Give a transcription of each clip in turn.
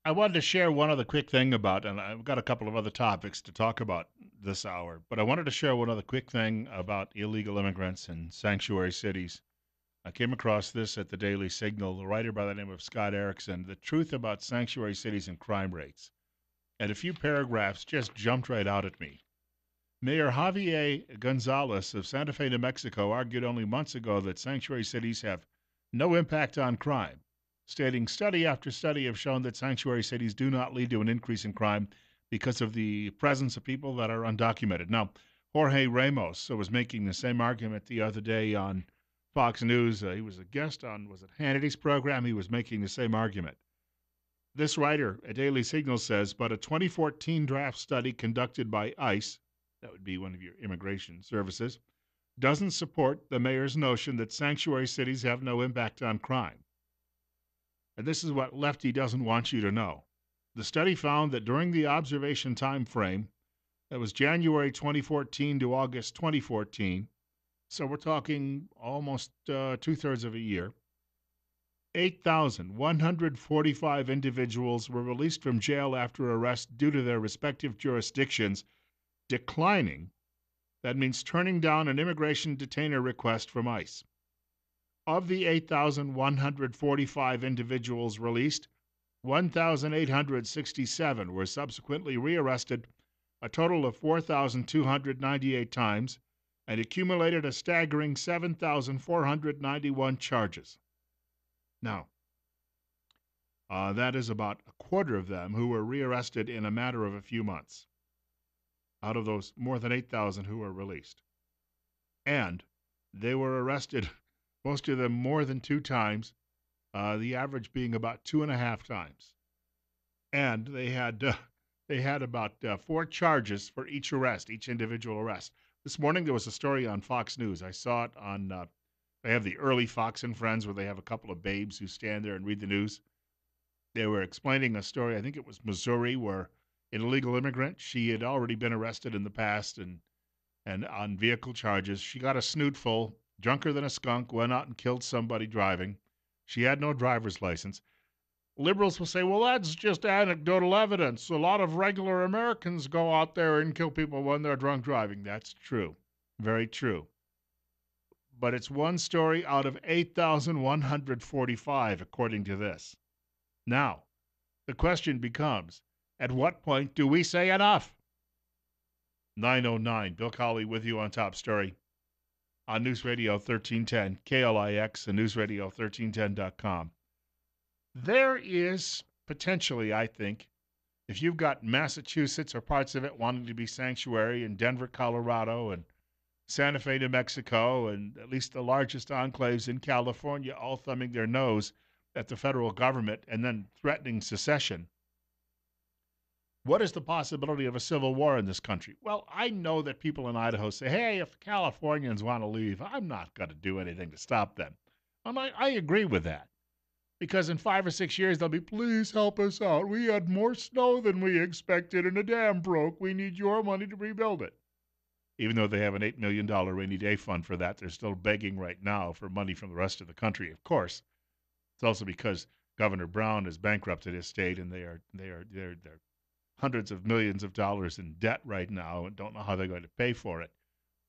I wanted to share one other quick thing about, and I've got a couple of other topics to talk about this hour, but I wanted to share one other quick thing about illegal immigrants and sanctuary cities. I came across this at the Daily Signal, a writer by the name of Scott Erickson, The Truth About Sanctuary Cities and Crime Rates. And a few paragraphs just jumped right out at me. Mayor Javier Gonzalez of Santa Fe, New Mexico, argued only months ago that sanctuary cities have no impact on crime, stating study after study have shown that sanctuary cities do not lead to an increase in crime because of the presence of people that are undocumented. Now, Jorge Ramos was making the same argument the other day on Fox News. He was a guest on, was it Hannity's program? He was making the same argument. This writer at Daily Signal says, but a 2014 draft study conducted by ICE, that would be one of your immigration services, doesn't support the mayor's notion that sanctuary cities have no impact on crime. And this is what Lefty doesn't want you to know. The study found that during the observation time frame, that was January 2014 to August 2014, so we're talking almost 2/3 of a year, 8,145 individuals were released from jail after arrest due to their respective jurisdictions declining. That means turning down an immigration detainer request from ICE. Of the 8,145 individuals released, 1,867 were subsequently rearrested, a total of 4,298 times, and accumulated a staggering 7,491 charges. Now, that is about a quarter of them who were rearrested in a matter of a few months, out of those more than 8,000 who were released. And they were arrested, most of them more than two times, the average being about two and a half times. And they had about four charges for each arrest, each individual arrest. This morning there was a story on Fox News. I saw it on. They have the early Fox and Friends where they have a couple of babes who stand there and read the news. They were explaining a story. I think it was Missouri, where an illegal immigrant. She had already been arrested in the past and on vehicle charges. She got a snootful, drunker than a skunk, went out and killed somebody driving. She had no driver's license. Liberals will say, well, that's just anecdotal evidence. A lot of regular Americans go out there and kill people when they're drunk driving. That's true. Very true. But it's one story out of 8,145, according to this. Now, the question becomes, at what point do we say enough? 909, Bill Colley with you on Top Story on News Radio 1310, KLIX, and newsradio1310.com. There is potentially, I think, if you've got Massachusetts or parts of it wanting to be sanctuary, and Denver, Colorado, and Santa Fe, New Mexico, and at least the largest enclaves in California all thumbing their nose at the federal government and then threatening secession, what is the possibility of a civil war in this country? Well, I know that people in Idaho say, hey, if the Californians want to leave, I'm not going to do anything to stop them. I agree with that. Because in 5 or 6 years, they'll be, please help us out. We had more snow than we expected and a dam broke. We need your money to rebuild it. Even though they have an $8 million rainy day fund for that, they're still begging right now for money from the rest of the country, of course. It's also because Governor Brown has bankrupted his state and they're hundreds of millions of dollars in debt right now and don't know how they're going to pay for it.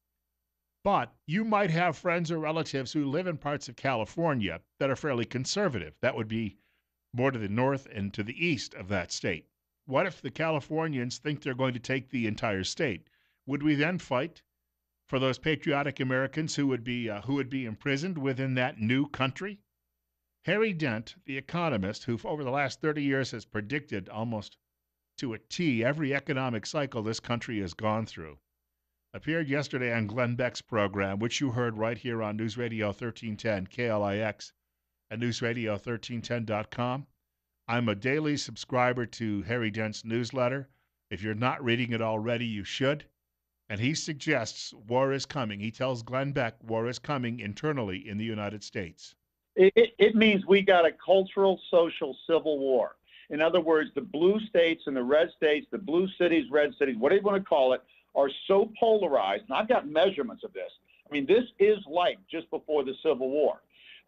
But you might have friends or relatives who live in parts of California that are fairly conservative. That would be more to the north and to the east of that state. What if the Californians think they're going to take the entire state? Would we then fight for those patriotic Americans who would be imprisoned within that new country? Harry Dent, the economist, who over the last 30 years has predicted almost to a T every economic cycle this country has gone through, appeared yesterday on Glenn Beck's program, which you heard right here on News Radio 1310, KLIX, and newsradio1310.com. I'm a daily subscriber to Harry Dent's newsletter. If you're not reading it already, you should. And he suggests war is coming. He tells Glenn Beck war is coming internally in the United States. It means we got a cultural, social civil war. In other words, the blue states and the red states, the blue cities, red cities, whatever you want to call it, are so polarized. And I've got measurements of this. I mean, this is like just before the Civil War.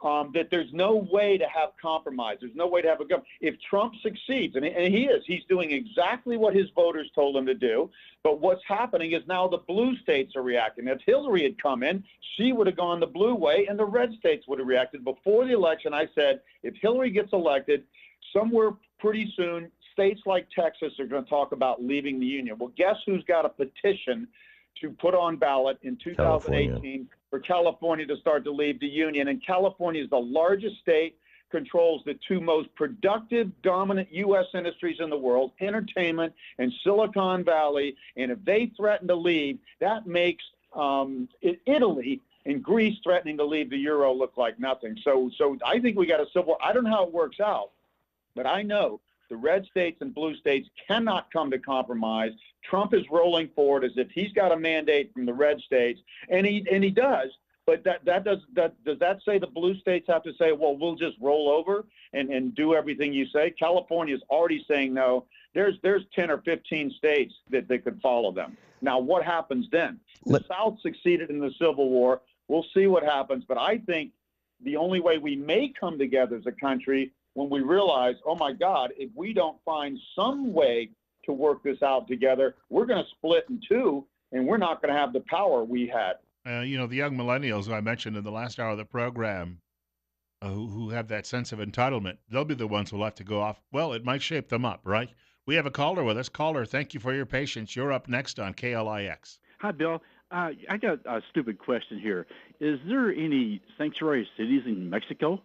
that there's no way to have compromise. There's no way to have a government. If Trump succeeds, and he is, he's doing exactly what his voters told him to do. But what's happening is now the blue states are reacting. If Hillary had come in, she would have gone the blue way, and the red states would have reacted. Before the election, I said, if Hillary gets elected, somewhere pretty soon, states like Texas are going to talk about leaving the union. Well, guess who's got a petition to put on ballot in 2018 California. for California to start to leave the union? And California is the largest state, controls the two most productive, dominant U.S. industries in the world, entertainment and Silicon Valley. And if they threaten to leave, that makes Italy and Greece threatening to leave the euro look like nothing. So I think we got a civil war. I don't know how it works out, but I know the red states and blue states cannot come to compromise. Trump is rolling forward as if he's got a mandate from the red states, and he does. But does that say the blue states have to say, well, we'll just roll over and do everything you say? California is already saying no. There's 10 or 15 states that could follow them. Now, what happens then? The South succeeded in the Civil War. We'll see what happens. But I think the only way we may come together as a country when we realize, oh, my God, if we don't find some way to work this out together, we're going to split in two, and we're not going to have the power we had. The young millennials who I mentioned in the last hour of the program, who have that sense of entitlement, they'll be the ones who'll have to go off. Well, it might shape them up, right? We have a caller with us. Caller, thank you for your patience. You're up next on KLIX. Hi, Bill. I got a stupid question here. Is there any sanctuary cities in Mexico?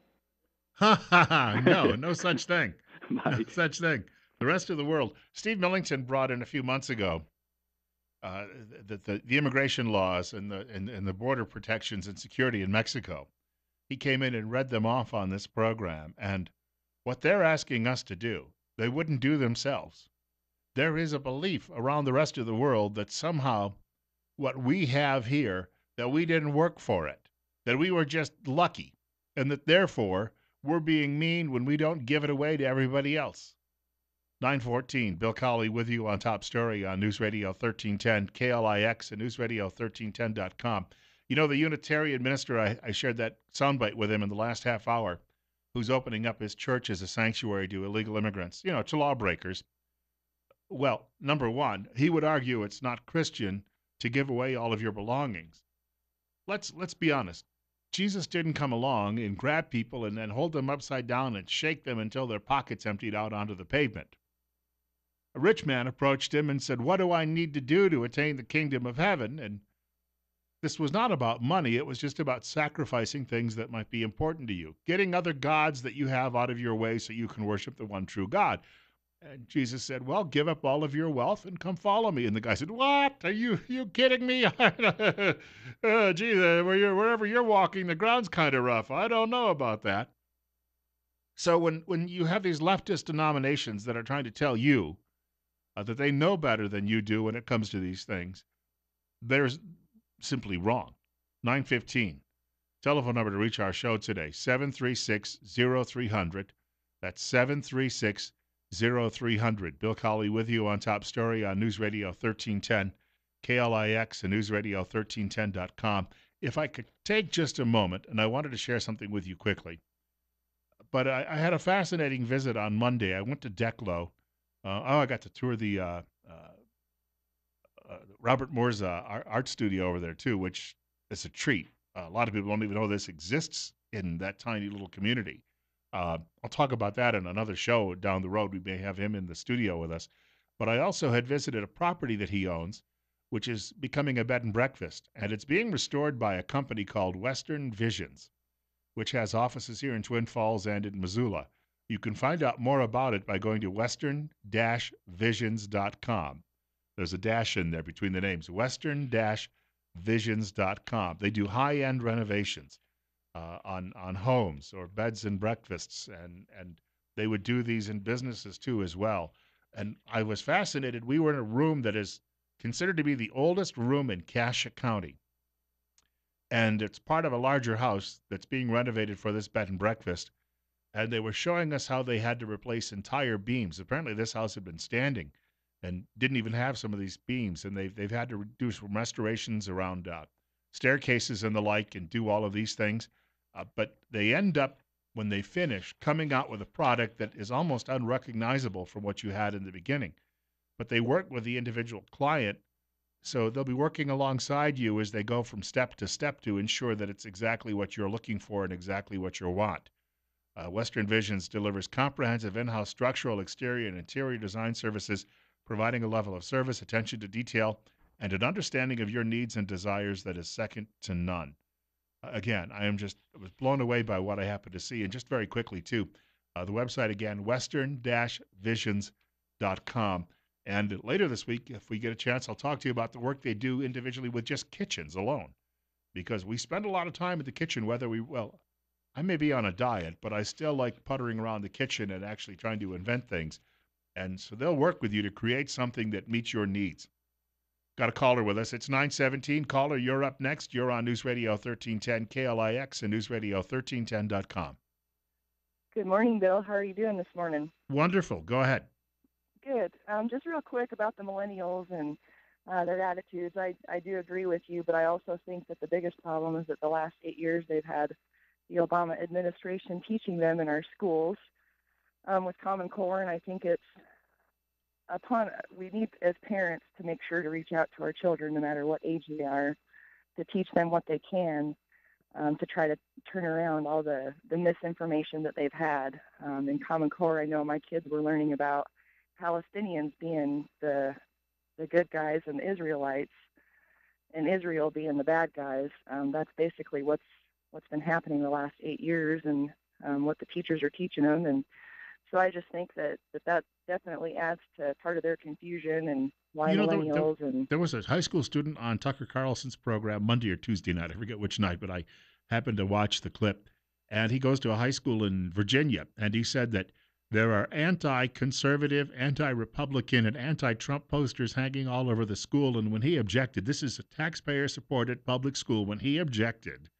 No such thing. No such thing. The rest of the world. Steve Millington brought in a few months ago the immigration laws and the border protections and security in Mexico. He came in and read them off on this program. And what they're asking us to do, they wouldn't do themselves. There is a belief around the rest of the world that somehow what we have here, that we didn't work for it, that we were just lucky, and that therefore we're being mean when we don't give it away to everybody else. 9:14, Bill Colley with you on Top Story on News Radio 1310, KLIX, and newsradio1310.com. You know, the Unitarian minister, I shared that soundbite with him in the last half hour, who's opening up his church as a sanctuary to illegal immigrants, to lawbreakers. Well, number one, he would argue it's not Christian to give away all of your belongings. Let's be honest. Jesus didn't come along and grab people and then hold them upside down and shake them until their pockets emptied out onto the pavement. A rich man approached him and said, "What do I need to do to attain the kingdom of heaven?" And this was not about money. It was just about sacrificing things that might be important to you, getting other gods that you have out of your way so you can worship the one true God. And Jesus said, "Well, give up all of your wealth and come follow me." And the guy said, "What? Are you kidding me? Jesus, wherever you're walking, the ground's kind of rough. I don't know about that." So when you have these leftist denominations that are trying to tell you that they know better than you do when it comes to these things, they're simply wrong. 9:15. Telephone number to reach our show today, 736-0300. That's 736-0300. Bill Colley with you on Top Story on News Radio 1310, KLIX, and newsradio1310.com. If I could take just a moment, and I wanted to share something with you quickly, but I had a fascinating visit on Monday. I went to Declo. I got to tour the Robert Moore's art studio over there, too, which is a treat. A lot of people don't even know this exists in that tiny little community. I'll talk about that in another show down the road. We may have him in the studio with us. But I also had visited a property that he owns, which is becoming a bed and breakfast. And it's being restored by a company called Western Visions, which has offices here in Twin Falls and in Missoula. You can find out more about it by going to western-visions.com. There's a dash in there between the names, western-visions.com. They do high-end renovations on homes or beds and breakfasts, and they would do these in businesses too as well. And I was fascinated. We were in a room that is considered to be the oldest room in Cassia County, and it's part of a larger house that's being renovated for this bed and breakfast. And they were showing us how they had to replace entire beams. Apparently this house had been standing and didn't even have some of these beams, and they've had to do some restorations around staircases and the like and do all of these things. But they end up, when they finish, coming out with a product that is almost unrecognizable from what you had in the beginning. But they work with the individual client, so they'll be working alongside you as they go from step to step to ensure that it's exactly what you're looking for and exactly what you want. Western Visions delivers comprehensive in-house structural, exterior, and interior design services, providing a level of service, attention to detail, and an understanding of your needs and desires that is second to none. Again, I was blown away by what I happened to see. And just very quickly, too, the website again, western-visions.com. And later this week, if we get a chance, I'll talk to you about the work they do individually with just kitchens alone. Because we spend a lot of time in the kitchen, I may be on a diet, but I still like puttering around the kitchen and actually trying to invent things. And so they'll work with you to create something that meets your needs. Got a caller with us. It's 917. Caller, you're up next. You're on News Radio 1310 KLIX and newsradio1310.com. Good morning, Bill. How are you doing this morning? Wonderful. Go ahead. Good. Just real quick about the millennials and their attitudes. I do agree with you, but I also think that the biggest problem is that the last 8 years they've had the Obama administration teaching them in our schools with Common Core, and I think we need as parents to make sure to reach out to our children, no matter what age they are, to teach them what they can to try to turn around all the misinformation that they've had. In Common Core, I know my kids were learning about Palestinians being the good guys and the Israelites, and Israel being the bad guys. That's basically what's been happening the last 8 years, and what the teachers are teaching them. And so I just think that definitely adds to part of their confusion and why millennials. There was a high school student on Tucker Carlson's program Monday or Tuesday night. I forget which night, but I happened to watch the clip. And he goes to a high school in Virginia, and he said that there are anti-conservative, anti-Republican, and anti-Trump posters hanging all over the school. And when he objected, this is a taxpayer-supported public school, when he objected,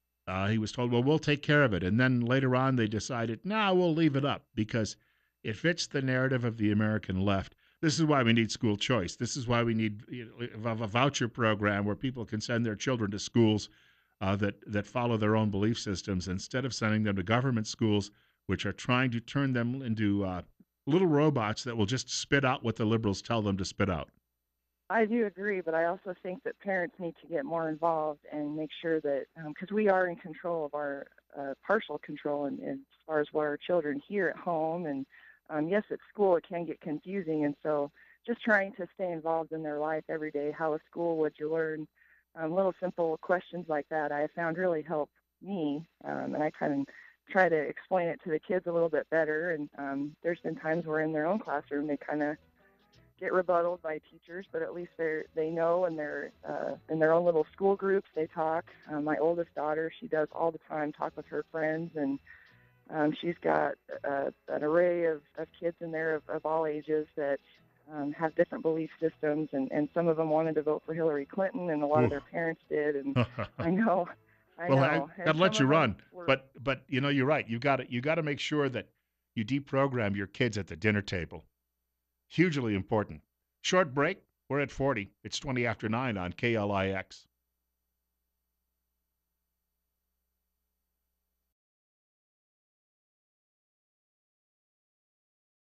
he was told, well, we'll take care of it. And then later on, they decided, no, we'll leave it up because it fits the narrative of the American left. This is why we need school choice. This is why we need a voucher program where people can send their children to schools that follow their own belief systems instead of sending them to government schools, which are trying to turn them into little robots that will just spit out what the liberals tell them to spit out. I do agree, but I also think that parents need to get more involved and make sure that, because we are in control of our partial control in as far as what our children hear at home. And yes, at school it can get confusing. And so just trying to stay involved in their life every day. How at school would you learn? Little simple questions like that I have found really help me. And I kind of try to explain it to the kids a little bit better. And there's been times where in their own classroom they kind of get rebutted by teachers, but at least they know, and they're in their own little school groups. They talk. My oldest daughter, she does all the time talk with her friends, and she's got an array of kids in there of all ages that have different belief systems, and some of them wanted to vote for Hillary Clinton, and a lot of their parents did. And I know. Well, I gotta let you run, but you're right. You got to make sure that you deprogram your kids at the dinner table. Hugely important. Short break. We're at 40. It's 20 after 9 on KLIX.